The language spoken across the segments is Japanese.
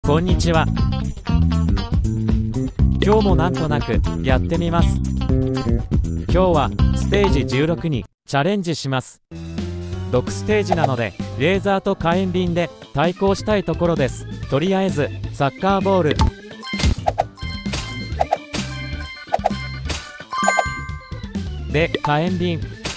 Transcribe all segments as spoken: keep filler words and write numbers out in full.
こんにちは。今日もなんとなくやってみます。今日はステージじゅうろくにチャレンジします。ろくステージなのでレーザーと火炎瓶で対抗したいところです。とりあえずサッカーボールで火炎瓶、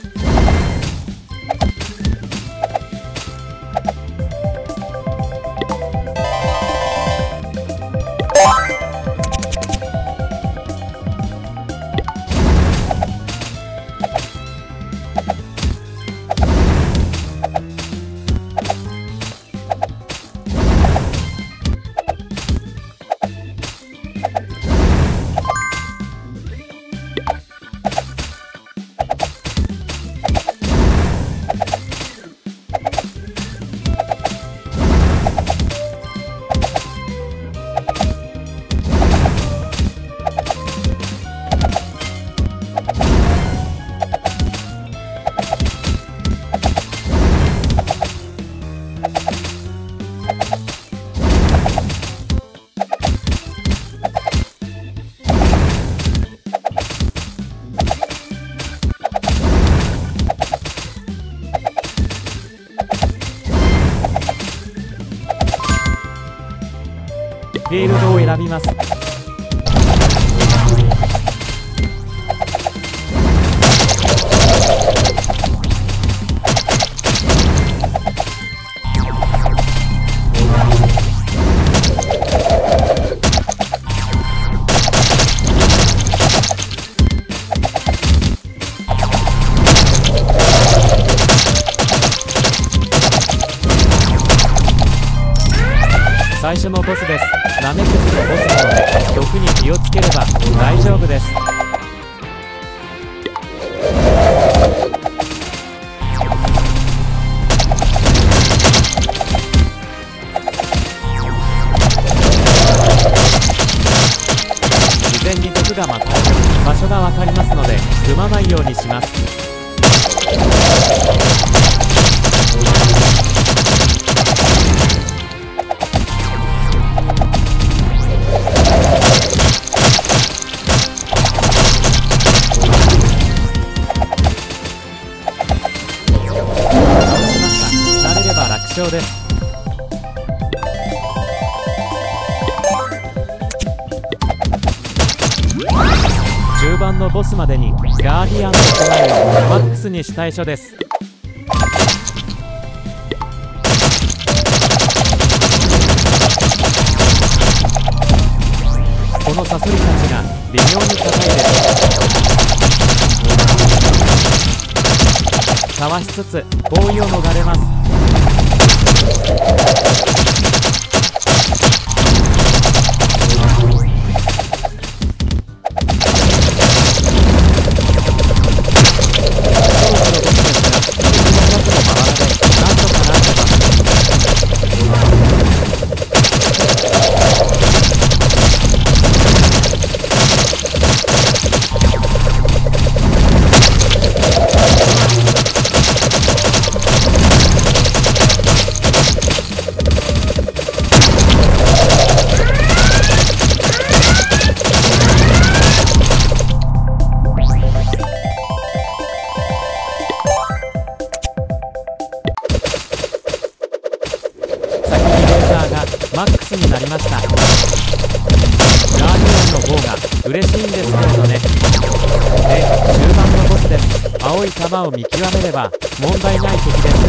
フィールドを選びます。最初のボスです。ナメクジのボスなので毒に気をつければ大丈夫です。事前に毒がまかれる場所が分かりますので踏まないようにします。楽勝です。中盤のボスまでにガーディアンの手前をマックスにしたい所です。このサソリたちが微妙に硬いです。かわしつつ包囲を逃れます。マックスになりました。ガーディアンの方が嬉しいんですけれどね。で、中盤のボスです。青い球を見極めれば問題ない敵です。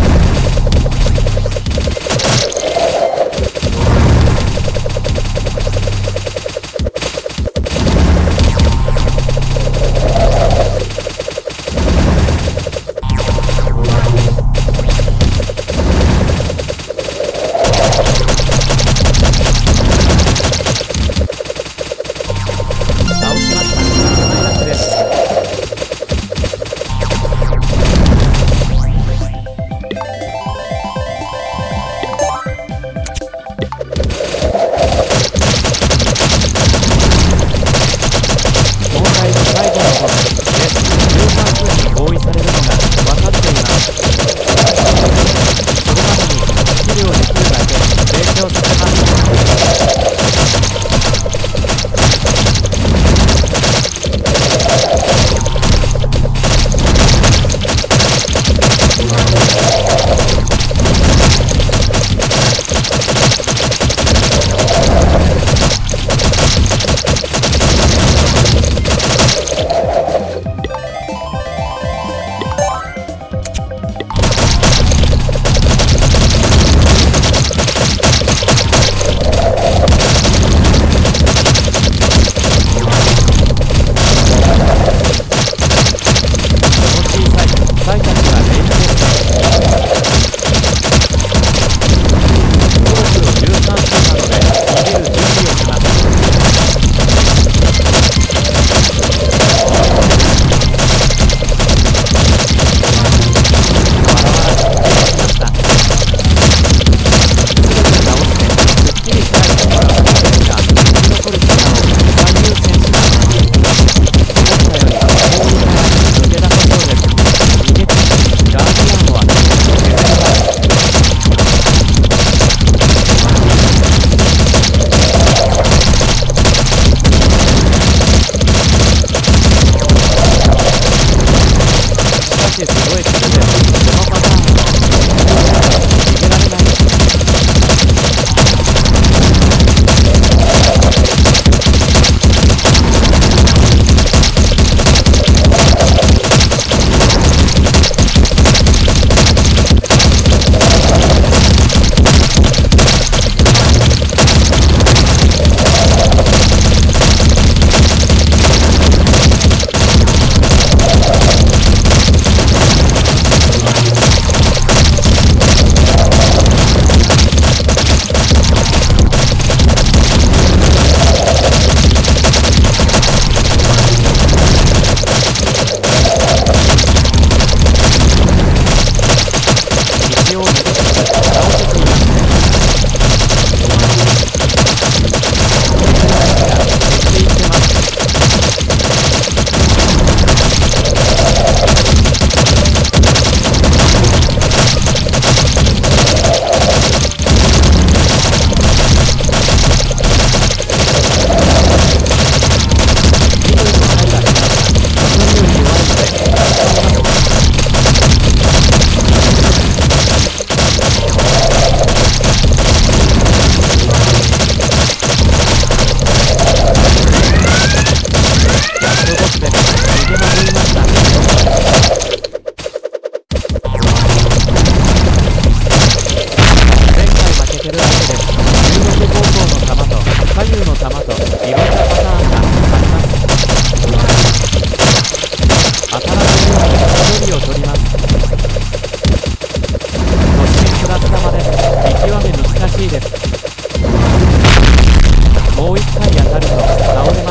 もういっかい当たると倒れます。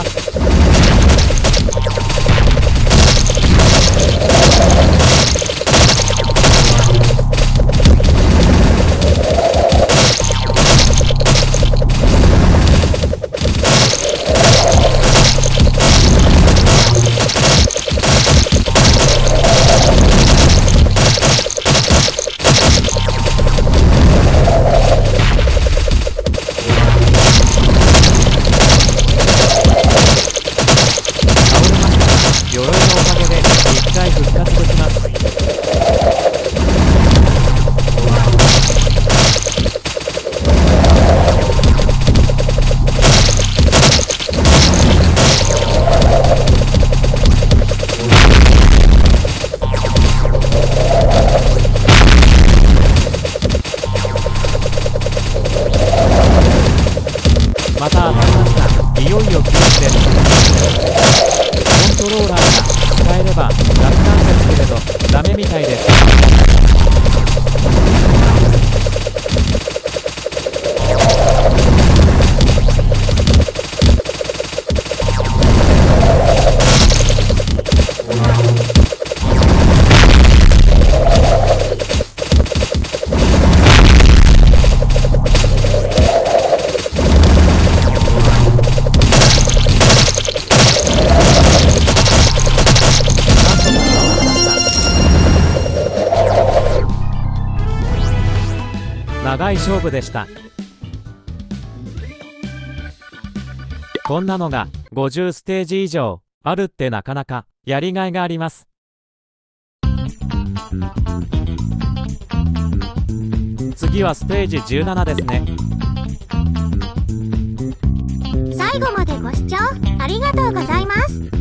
また当たりました。いよいよ記録です。コントローラーが使えれば楽なんですけれどダメみたいです。長い勝負でした。こんなのがごじゅうステージ以上あるってなかなかやりがいがあります。次はステージじゅうななですね。 最後までご視聴ありがとうございます。